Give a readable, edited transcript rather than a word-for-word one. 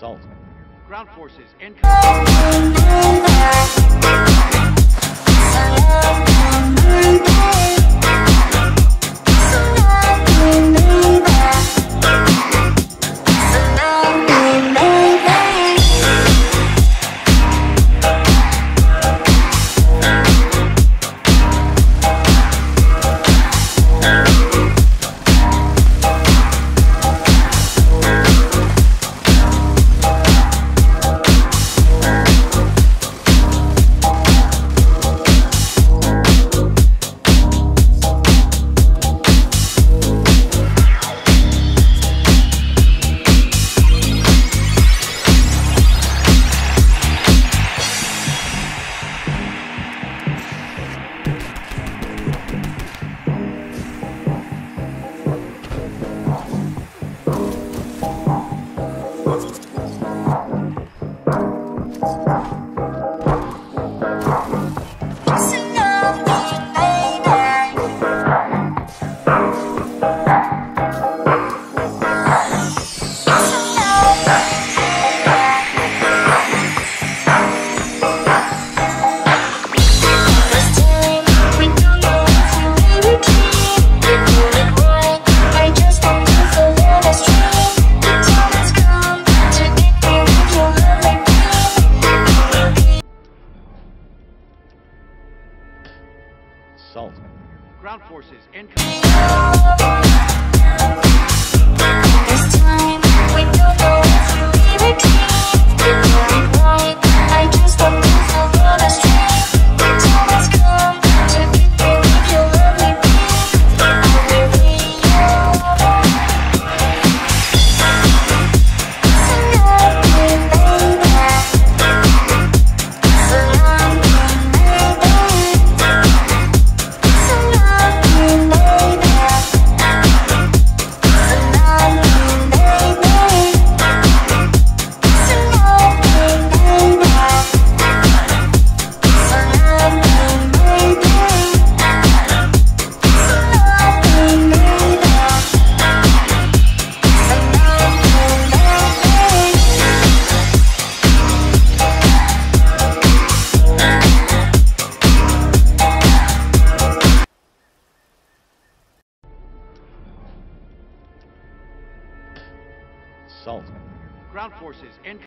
Salt. Ground forces incoming. Salt. Ground forces incoming. This time, we don't know if we retreat. We're going right. I just don't move along the street. The time has come to get me with your lovely beat. I will be yours. So love me, baby. So love me, baby. So love me, baby. So love me, baby. So love me, baby. So love me, baby. So love me, baby. Salt. Ground forces incoming.